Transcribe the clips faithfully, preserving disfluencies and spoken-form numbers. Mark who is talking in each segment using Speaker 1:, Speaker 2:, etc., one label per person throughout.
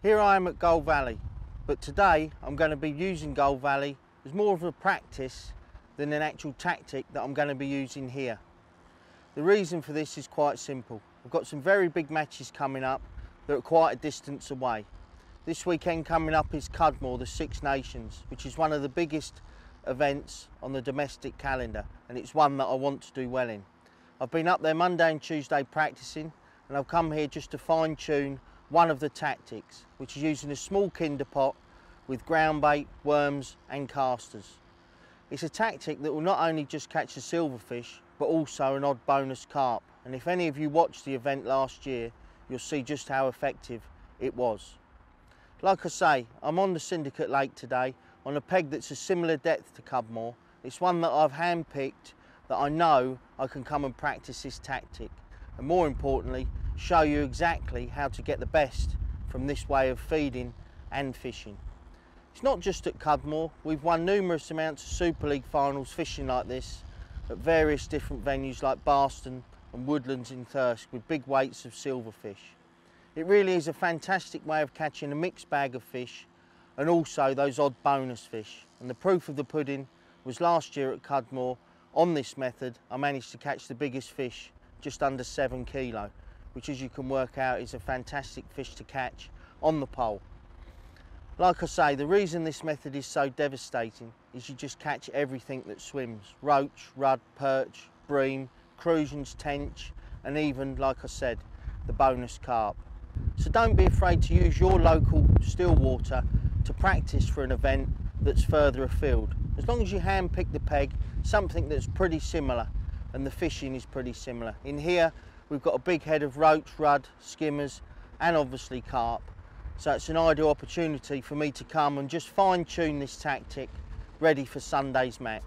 Speaker 1: Here I am at Gold Valley, but today I'm going to be using Gold Valley as more of a practice than an actual tactic that I'm going to be using here. The reason for this is quite simple. I've got some very big matches coming up that are quite a distance away. This weekend coming up is Cudmore, the Six Nations, which is one of the biggest events on the domestic calendar, and it's one that I want to do well in. I've been up there Monday and Tuesday practicing, and I've come here just to fine tune one of the tactics, which is using a small kinder pot with ground bait, worms and casters. It's a tactic that will not only just catch a silverfish, but also an odd bonus carp. And if any of you watched the event last year, you'll see just how effective it was. Like I say, I'm on the Syndicate Lake today on a peg that's a similar depth to Cudmore. It's one that I've hand-picked that I know I can come and practice this tactic. And more importantly, show you exactly how to get the best from this way of feeding and fishing. It's not just at Cudmore. We've won numerous amounts of Super League finals fishing like this at various different venues like Barston and Woodlands in Thirsk with big weights of silverfish. It really is a fantastic way of catching a mixed bag of fish and also those odd bonus fish. And the proof of the pudding was last year at Cudmore. On this method, I managed to catch the biggest fish, just under seven kilo, which as you can work out is a fantastic fish to catch on the pole. Like I say, the reason this method is so devastating is you just catch everything that swims. Roach, rudd, perch, bream, crucians, tench, and even, like I said, the bonus carp. So don't be afraid to use your local still water to practice for an event that's further afield. As long as you hand pick the peg, something that's pretty similar, and the fishing is pretty similar. In here, we've got a big head of roach, rudd, skimmers, and obviously carp. So it's an ideal opportunity for me to come and just fine tune this tactic, ready for Sunday's match.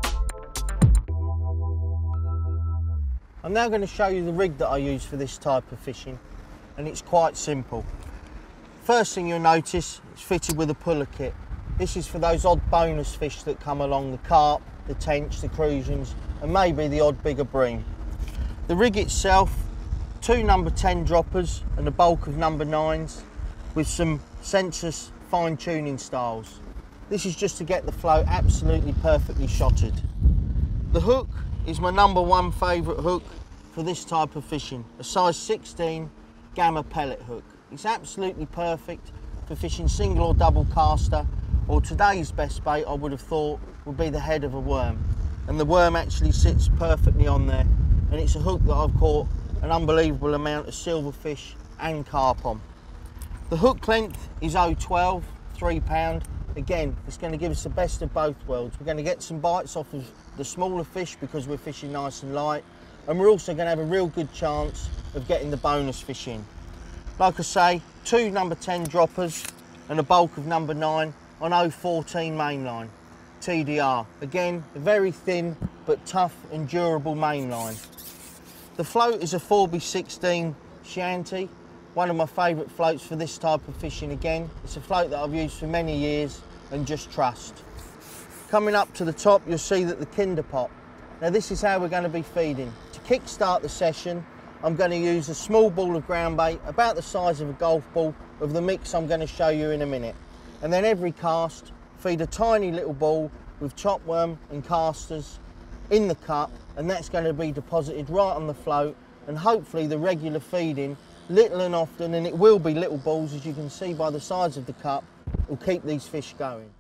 Speaker 1: I'm now going to show you the rig that I use for this type of fishing, and it's quite simple. First thing you'll notice, it's fitted with a puller kit. This is for those odd bonus fish that come along, the carp, the tench, the crucians, and maybe the odd bigger bream. The rig itself, two number ten droppers and a bulk of number nines with some sensus fine tuning styles. This is just to get the float absolutely perfectly shotted. The hook is my number one favourite hook for this type of fishing, a size sixteen gamma pellet hook. It's absolutely perfect for fishing single or double caster, or today's best bait I would have thought would be the head of a worm. And the worm actually sits perfectly on there, and it's a hook that I've caught an unbelievable amount of silverfish and carp on. The hook length is oh twelve, three pound. Again, it's going to give us the best of both worlds. We're going to get some bites off of the smaller fish because we're fishing nice and light, and we're also going to have a real good chance of getting the bonus fish in. Like I say, two number ten droppers and a bulk of number nine on oh fourteen mainline, T D R. Again, a very thin but tough and durable mainline. The float is a four by sixteen shanty, one of my favourite floats for this type of fishing again. It's a float that I've used for many years and just trust. Coming up to the top, you'll see that the kinder pot. Now this is how we're going to be feeding. To kick start the session, I'm going to use a small ball of ground bait, about the size of a golf ball, of the mix I'm going to show you in a minute. And then every cast, feed a tiny little ball with chopworm and casters in the cup, and that's going to be deposited right on the float, and hopefully the regular feeding, little and often, and it will be little balls as you can see by the size of the cup, will keep these fish going.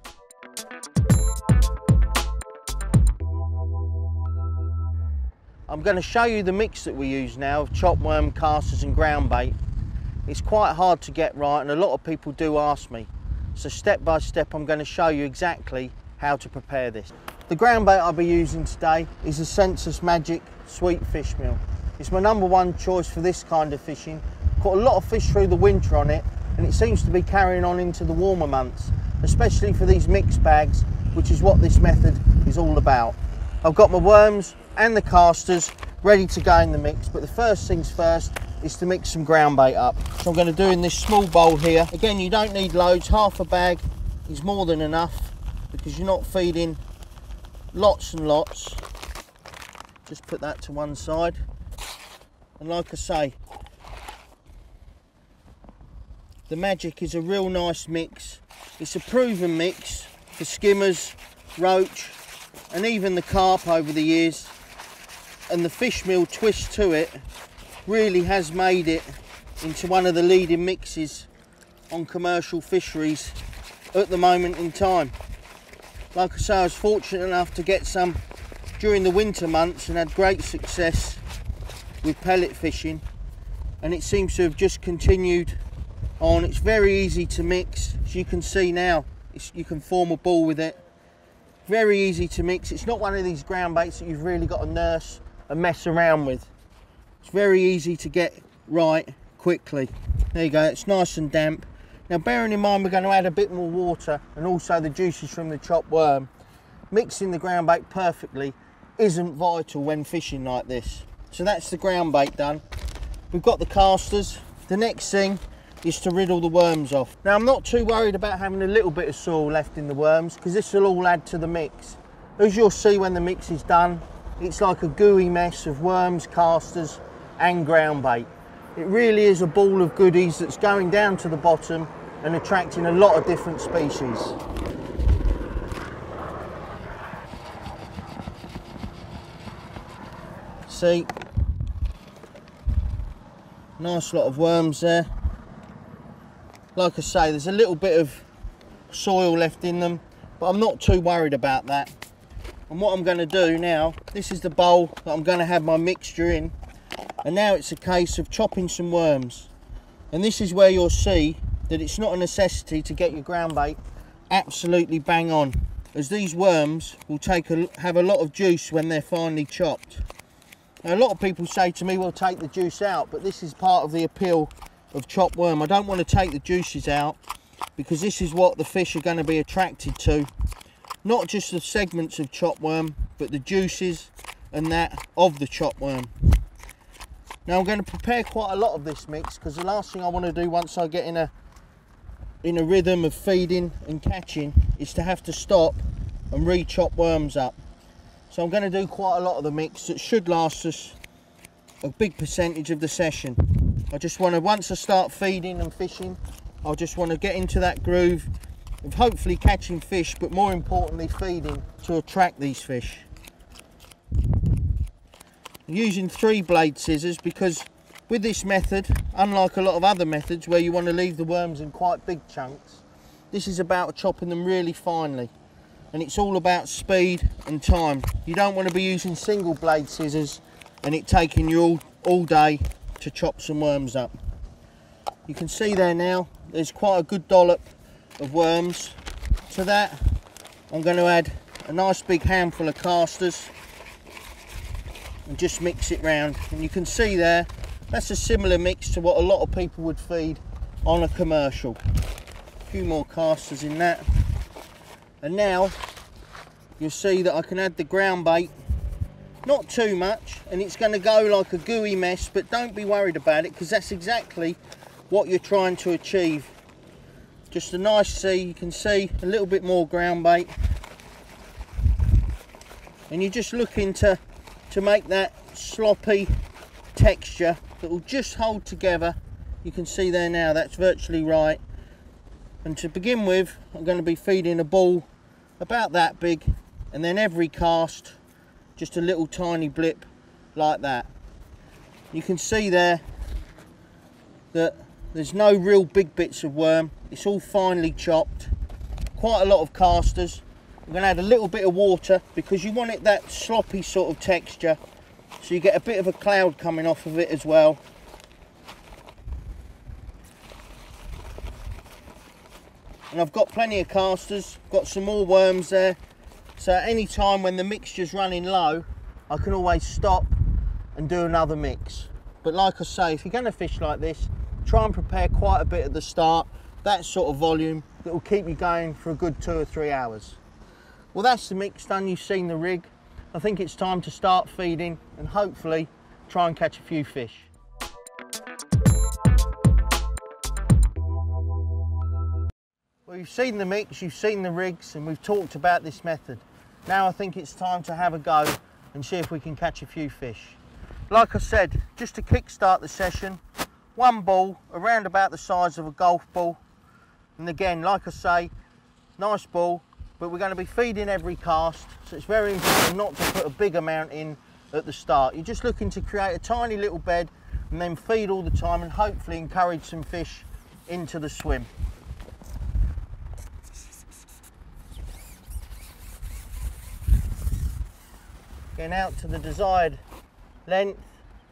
Speaker 1: I'm going to show you the mix that we use now of chopworm, casters and ground bait. It's quite hard to get right, and a lot of people do ask me. So step by step I'm going to show you exactly how to prepare this. The ground bait I'll be using today is a Sensus Magic Sweet Fish Meal. It's my number one choice for this kind of fishing. Caught a lot of fish through the winter on it, and it seems to be carrying on into the warmer months, especially for these mixed bags, which is what this method is all about. I've got my worms and the casters ready to go in the mix, but the first things first is to mix some ground bait up. So I'm going to do in this small bowl here. Again, you don't need loads, half a bag is more than enough because you're not feeding lots and lots. Just put that to one side, and like I say, the magic is a real nice mix. It's a proven mix for skimmers, roach and even the carp over the years, and the fish meal twist to it really has made it into one of the leading mixes on commercial fisheries at the moment in time. Like I say, I was fortunate enough to get some during the winter months and had great success with pellet fishing, and it seems to have just continued on. It's very easy to mix, as you can see now. It's, you can form a ball with it. Very easy to mix. It's not one of these ground baits that you've really got to nurse and mess around with. It's very easy to get right quickly. There you go, it's nice and damp. Now bearing in mind we're going to add a bit more water and also the juices from the chopped worm, mixing the ground bait perfectly isn't vital when fishing like this. So that's the ground bait done. We've got the casters. The next thing is to riddle the worms off. Now I'm not too worried about having a little bit of soil left in the worms, because this will all add to the mix. As you'll see when the mix is done, it's like a gooey mess of worms, casters and ground bait. It really is a ball of goodies that's going down to the bottom and attracting a lot of different species. See, nice lot of worms there. Like I say, there's a little bit of soil left in them, but I'm not too worried about that. And what I'm going to do now, this is the bowl that I'm going to have my mixture in, and now it's a case of chopping some worms. And this is where you'll see that it's not a necessity to get your ground bait absolutely bang on, as these worms will take a, have a lot of juice when they're finely chopped. Now, a lot of people say to me, well, take the juice out, but this is part of the appeal of chopped worm. I don't want to take the juices out, because this is what the fish are going to be attracted to. Not just the segments of chopped worm, but the juices and that of the chopped worm. Now I'm going to prepare quite a lot of this mix, because the last thing I want to do once I get in a in a rhythm of feeding and catching is to have to stop and re-chop worms up. So I'm going to do quite a lot of the mix that should last us a big percentage of the session. I just want to, once I start feeding and fishing, I just want to get into that groove of hopefully catching fish, but more importantly feeding to attract these fish. I'm using three blade scissors because with this method, unlike a lot of other methods where you want to leave the worms in quite big chunks, this is about chopping them really finely, and it's all about speed and time. You don't want to be using single blade scissors and it taking you all, all day to chop some worms up. You can see there now there's quite a good dollop of worms. To that I'm going to add a nice big handful of casters and just mix it round, and you can see there that's a similar mix to what a lot of people would feed on a commercial. A few more casters in that, and now you'll see that I can add the ground bait, not too much, and it's going to go like a gooey mess, but don't be worried about it, because that's exactly what you're trying to achieve. Just a nice see, you can see a little bit more ground bait, and you're just looking to to make that sloppy texture that will just hold together. You can see there now that's virtually right. And to begin with, I'm going to be feeding a ball about that big, and then every cast just a little tiny blip like that. You can see there that there's no real big bits of worm, it's all finely chopped. Quite a lot of casters. I'm going to add a little bit of water because you want it that sloppy sort of texture, so you get a bit of a cloud coming off of it as well. And I've got plenty of casters, got some more worms there, so at any time when the mixture's running low I can always stop and do another mix. But like I say, if you're going to fish like this, try and prepare quite a bit at the start, that sort of volume that will keep you going for a good two or three hours. Well, that's the mix done, you've seen the rig. I think it's time to start feeding and hopefully try and catch a few fish. Well, you've seen the mix, you've seen the rigs, and we've talked about this method. Now I think it's time to have a go and see if we can catch a few fish. Like I said, just to kick start the session, one ball around about the size of a golf ball. And again, like I say, nice ball, but we're going to be feeding every cast, so it's very important not to put a big amount in at the start. You're just looking to create a tiny little bed and then feed all the time and hopefully encourage some fish into the swim. Getting out to the desired length.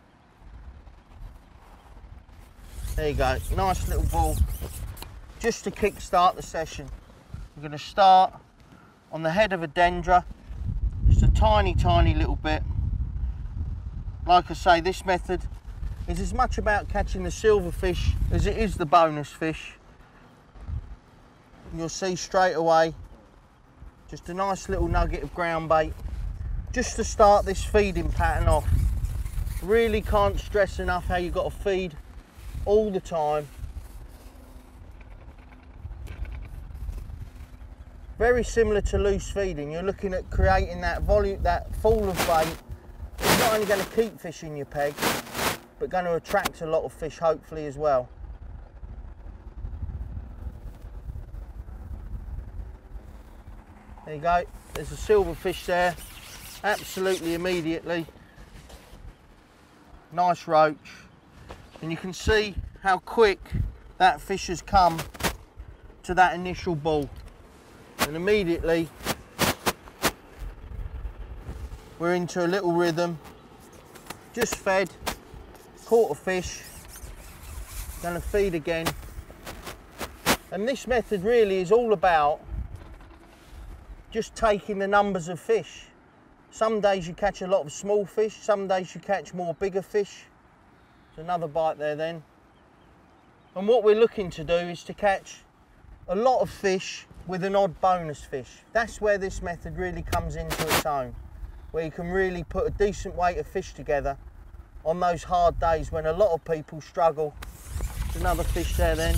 Speaker 1: There you go, nice little ball, just to kick start the session. We're going to start on the head of a dendra, just a tiny, tiny little bit. Like I say, this method is as much about catching the silverfish as it is the bonus fish. You'll see straight away, just a nice little nugget of ground bait, just to start this feeding pattern off. Really can't stress enough how you've got to feed all the time. Very similar to loose feeding. You're looking at creating that volume, that fall of bait. It's not only going to keep fish in your peg, but going to attract a lot of fish hopefully as well. There you go, there's a silverfish there, absolutely immediately. Nice roach. And you can see how quick that fish has come to that initial ball. And immediately we're into a little rhythm. Just fed, caught a fish, gonna feed again. And this method really is all about just taking the numbers of fish. Some days you catch a lot of small fish, some days you catch more bigger fish. There's another bite there then. And what we're looking to do is to catch a lot of fish with an odd bonus fish. That's where this method really comes into its own, where you can really put a decent weight of fish together on those hard days when a lot of people struggle. There's another fish there then.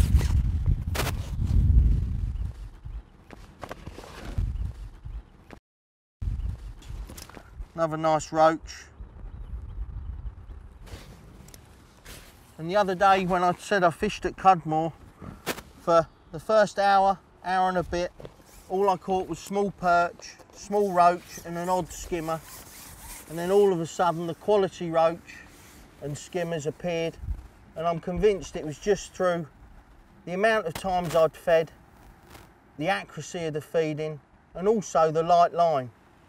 Speaker 1: Another nice roach. And the other day when I said I fished at Cudmore, for the first hour, hour and a bit, all I caught was small perch, small roach and an odd skimmer. And then all of a sudden the quality roach and skimmers appeared, and I'm convinced it was just through the amount of times I'd fed, the accuracy of the feeding, and also the light line.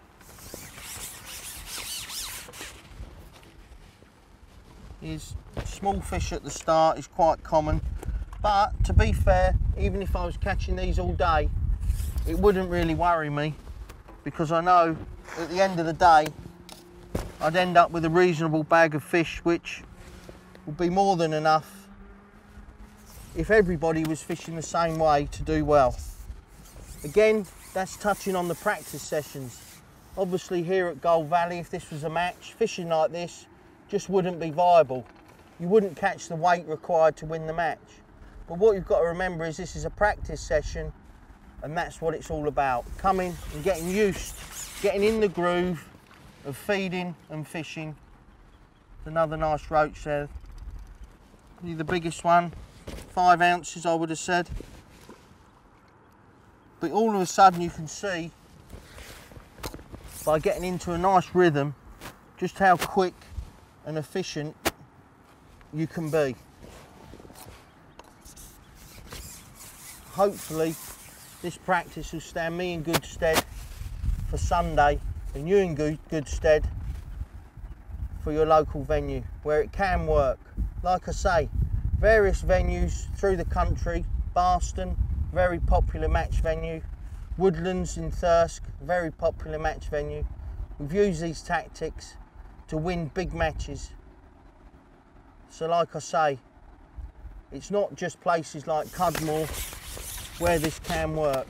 Speaker 1: Is small fish at the start is quite common, but to be fair, even if I was catching these all day, it wouldn't really worry me, because I know at the end of the day I'd end up with a reasonable bag of fish, which would be more than enough if everybody was fishing the same way to do well. Again, that's touching on the practice sessions. Obviously here at Gold Valley, if this was a match, fishing like this just wouldn't be viable. You wouldn't catch the weight required to win the match. But what you've got to remember is this is a practice session, and that's what it's all about. Coming and getting used, getting in the groove of feeding and fishing. Another nice roach there. Probably the biggest one, five ounces I would have said. But all of a sudden you can see, by getting into a nice rhythm, just how quick and efficient you can be. Hopefully this practice will stand me in good stead for Sunday, and you in good, good stead for your local venue where it can work. Like I say, various venues through the country. Barston, very popular match venue. Woodlands in Thirsk, very popular match venue. We've used these tactics to win big matches. So like I say, it's not just places like Cudmore where this can work.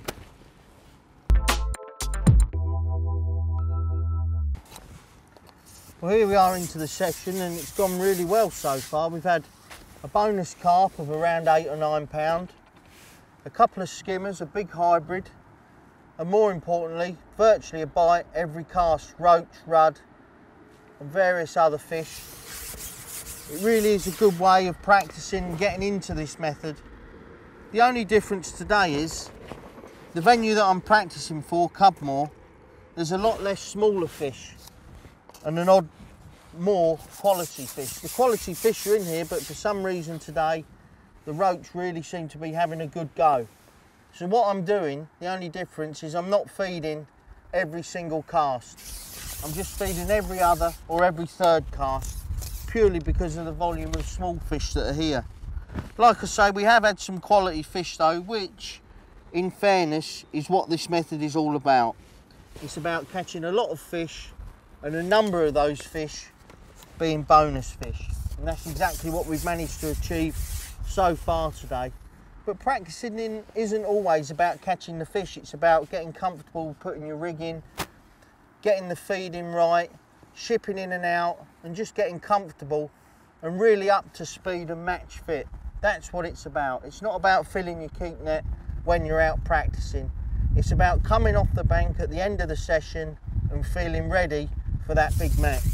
Speaker 1: Well, here we are into the session, and it's gone really well so far. We've had a bonus carp of around eight or nine pound, a couple of skimmers, a big hybrid, and more importantly, virtually a bite every cast, roach, rudd, and various other fish. It really is a good way of practicing and getting into this method. The only difference today is the venue that I'm practicing for, Cudmore, there's a lot less smaller fish and an odd more quality fish. The quality fish are in here, but for some reason today the roach really seem to be having a good go. So what I'm doing, the only difference is I'm not feeding every single cast. I'm just feeding every other or every third cast, purely because of the volume of small fish that are here. Like I say, we have had some quality fish though, which in fairness is what this method is all about. It's about catching a lot of fish and a number of those fish being bonus fish. And that's exactly what we've managed to achieve so far today. But practicing in isn't always about catching the fish, it's about getting comfortable putting your rig in, getting the feeding right, shipping in and out, and just getting comfortable and really up to speed and match fit. That's what it's about. It's not about filling your keep net when you're out practicing. It's about coming off the bank at the end of the session and feeling ready for that big match.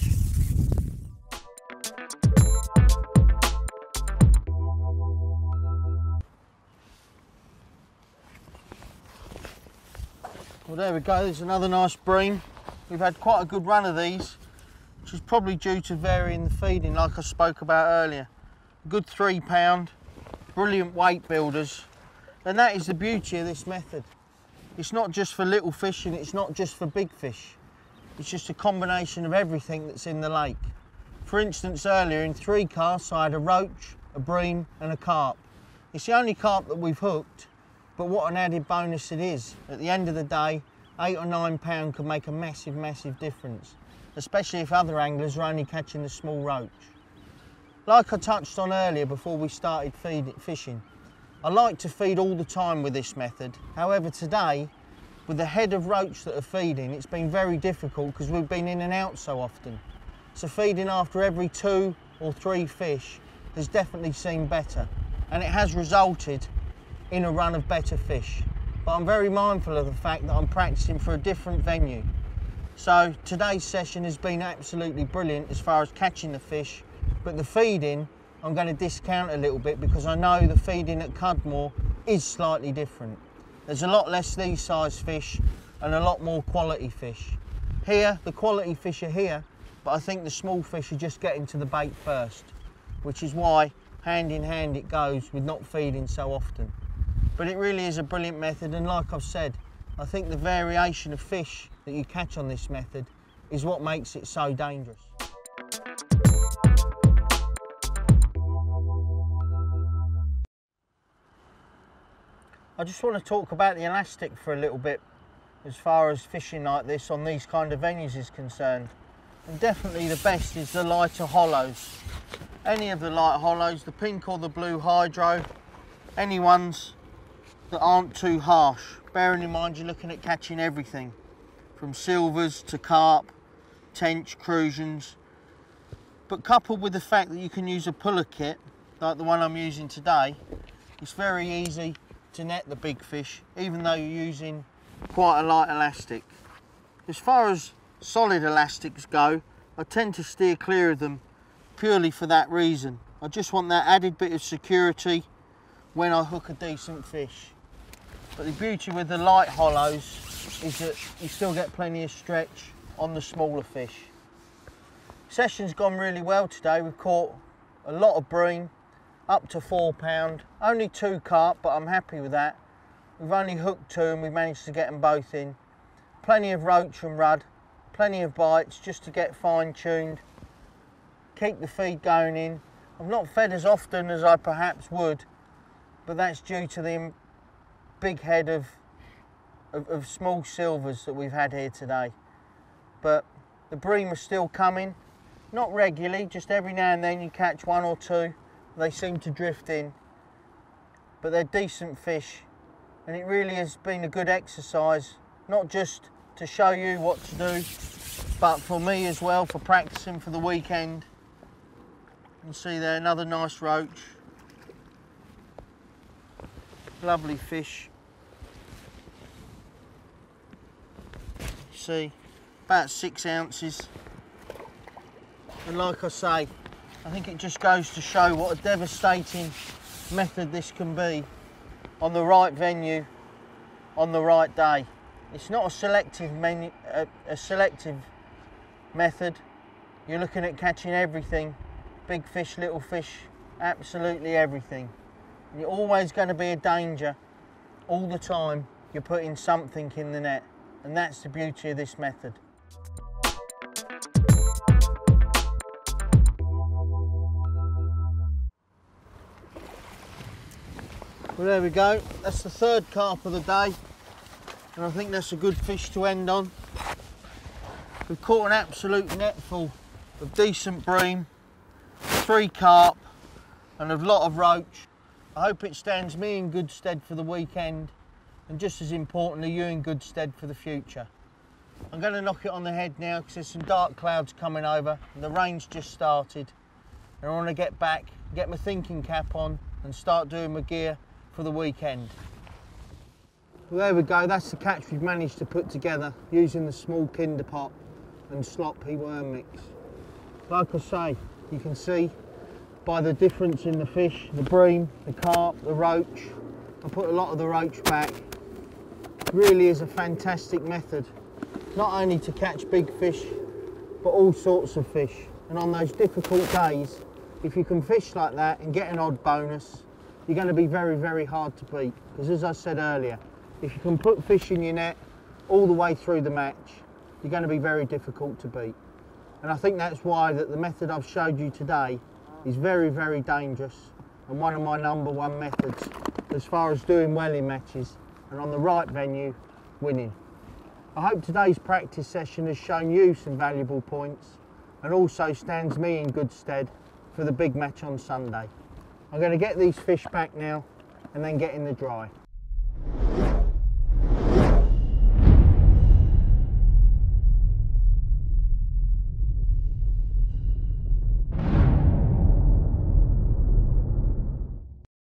Speaker 1: Well, there we go, there's another nice bream. We've had quite a good run of these, which is probably due to varying the feeding like I spoke about earlier. A good three pound, brilliant weight builders. And that is the beauty of this method. It's not just for little fish and it's not just for big fish. It's just a combination of everything that's in the lake. For instance, earlier in three casts I had a roach, a bream and a carp. It's the only carp that we've hooked, but what an added bonus it is. At the end of the day, eight or nine pound could make a massive, massive difference, especially if other anglers are only catching the small roach. Like I touched on earlier before we started feed, fishing, I like to feed all the time with this method. However, today, with the head of roach that are feeding, it's been very difficult because we've been in and out so often. So feeding after every two or three fish has definitely seemed better, and it has resulted in a run of better fish. But I'm very mindful of the fact that I'm practicing for a different venue. So today's session has been absolutely brilliant as far as catching the fish, but the feeding I'm going to discount a little bit because I know the feeding at Cudmore is slightly different. There's a lot less these size fish and a lot more quality fish. Here, the quality fish are here, but I think the small fish are just getting to the bait first, which is why hand in hand it goes with not feeding so often. But it really is a brilliant method, and like I've said, I think the variation of fish that you catch on this method is what makes it so dangerous. I just want to talk about the elastic for a little bit as far as fishing like this on these kind of venues is concerned. And definitely the best is the lighter hollows. Any of the light hollows, the pink or the blue hydro, any ones that aren't too harsh. Bearing in mind you're looking at catching everything from silvers to carp, tench, crucians. But coupled with the fact that you can use a puller kit like the one I'm using today, it's very easy to net the big fish even though you're using quite a light elastic. As far as solid elastics go, I tend to steer clear of them purely for that reason. I just want that added bit of security when I hook a decent fish. But the beauty with the light hollows is that you still get plenty of stretch on the smaller fish. Session's gone really well today. We've caught a lot of bream, up to four pound, only two carp, but I'm happy with that. We've only hooked two and we've managed to get them both in. Plenty of roach and rudd, plenty of bites just to get fine tuned, keep the feed going in. I've not fed as often as I perhaps would, but that's due to the big head of, of, of small silvers that we've had here today. But the bream are still coming, not regularly, just every now and then you catch one or two. They seem to drift in, but they're decent fish, and it really has been a good exercise, not just to show you what to do, but for me as well, for practicing for the weekend. You can see there another nice roach. Lovely fish. See, about six ounces. And like I say, I think it just goes to show what a devastating method this can be on the right venue, on the right day. It's not a selective menu, a, a selective method. You're looking at catching everything, big fish, little fish, absolutely everything. And you're always going to be a danger all the time. You're putting something in the net, and that's the beauty of this method. Well, there we go. That's the third carp of the day, and I think that's a good fish to end on. We've caught an absolute net full of decent bream, three carp, and a lot of roach. I hope it stands me in good stead for the weekend, and just as importantly, you in good stead for the future. I'm going to knock it on the head now because there's some dark clouds coming over and the rain's just started. And I want to get back, get my thinking cap on and start doing my gear for the weekend. Well, there we go, that's the catch we've managed to put together using the small kinder pot and sloppy worm mix. Like I say, you can see by the difference in the fish, the bream, the carp, the roach. I put a lot of the roach back. It really is a fantastic method, not only to catch big fish, but all sorts of fish. And on those difficult days, if you can fish like that and get an odd bonus, you're going to be very, very hard to beat. Because as I said earlier, if you can put fish in your net all the way through the match, you're going to be very difficult to beat. And I think that's why that the method I've showed you today is very, very dangerous and one of my number one methods as far as doing well in matches and on the right venue, winning. I hope today's practice session has shown you some valuable points and also stands me in good stead for the big match on Sunday. I'm going to get these fish back now and then get in the dry.